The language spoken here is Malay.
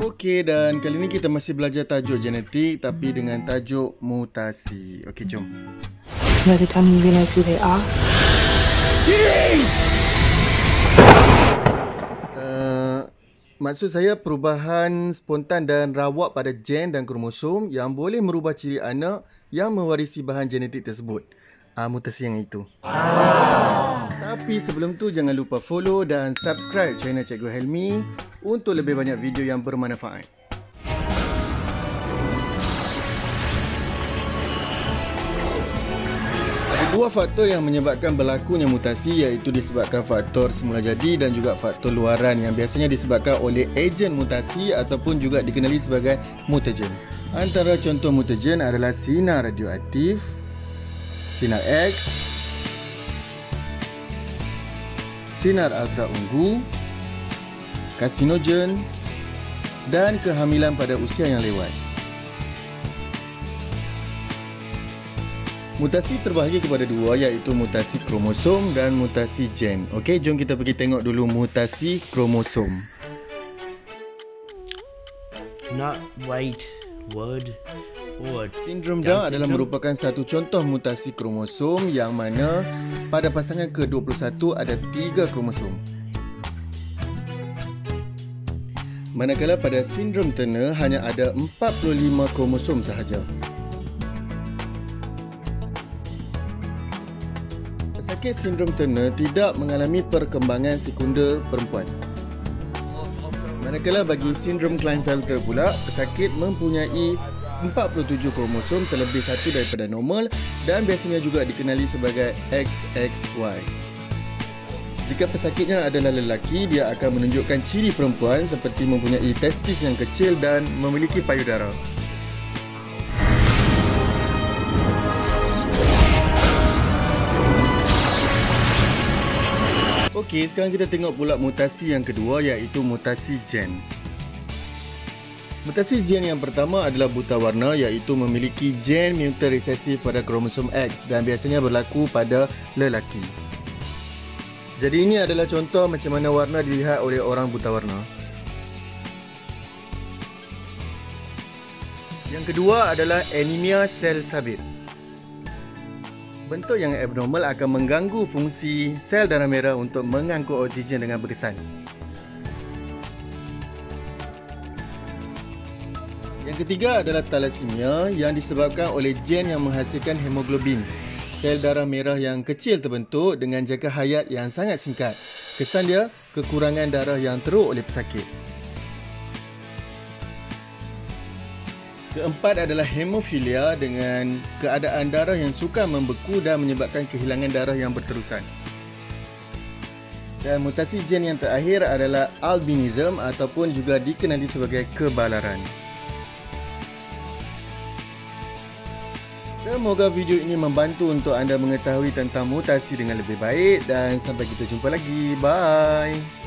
Okey, dan kali ni kita masih belajar tajuk genetik tapi dengan tajuk mutasi. Okey, jom. By the time you realize who they are. Maksud saya perubahan spontan dan rawak pada gen dan kromosom yang boleh merubah ciri anak yang mewarisi bahan genetik tersebut. Mutasi yang itu. Tapi sebelum tu jangan lupa follow dan subscribe channel Cikgu Helmi untuk lebih banyak video yang bermanfaat. Dua faktor yang menyebabkan berlakunya mutasi iaitu disebabkan faktor semula jadi dan juga faktor luaran yang biasanya disebabkan oleh ejen mutasi ataupun juga dikenali sebagai mutagen. Antara contoh mutagen adalah sinar radioaktif, sinar X, sinar ultraungu, karsinogen dan kehamilan pada usia yang lewat. Mutasi terbahagi kepada dua iaitu mutasi kromosom dan mutasi gen. Okey, jom kita pergi tengok dulu mutasi kromosom. Sindrom Down adalah merupakan satu contoh mutasi kromosom yang mana pada pasangan ke-21 ada 3 kromosom. Manakala pada sindrom Turner hanya ada 45 kromosom sahaja. Pesakit sindrom Turner tidak mengalami perkembangan sekunder perempuan. Manakala bagi sindrom Klinefelter pula, pesakit mempunyai 47 kromosom terlebih satu daripada normal dan biasanya juga dikenali sebagai XXY. Jika pesakitnya adalah lelaki, dia akan menunjukkan ciri perempuan seperti mempunyai testis yang kecil dan memiliki payudara. Okey, sekarang kita tengok pula mutasi yang kedua iaitu mutasi gen. Mutasi gen yang pertama adalah buta warna iaitu memiliki gen mutant resesif pada kromosom X dan biasanya berlaku pada lelaki. Jadi ini adalah contoh macam mana warna dilihat oleh orang buta warna. Yang kedua adalah anemia sel sabit. Bentuk yang abnormal akan mengganggu fungsi sel darah merah untuk mengangkut oksigen dengan berkesan. Yang ketiga adalah thalassemia yang disebabkan oleh gen yang menghasilkan hemoglobin. Sel darah merah yang kecil terbentuk dengan jangka hayat yang sangat singkat. Kesan dia, kekurangan darah yang teruk oleh pesakit. Keempat adalah hemofilia dengan keadaan darah yang sukar membeku dan menyebabkan kehilangan darah yang berterusan. Dan mutasi gen yang terakhir adalah albinism ataupun juga dikenali sebagai kebalaran. Semoga video ini membantu untuk anda mengetahui tentang mutasi dengan lebih baik dan sampai kita jumpa lagi. Bye!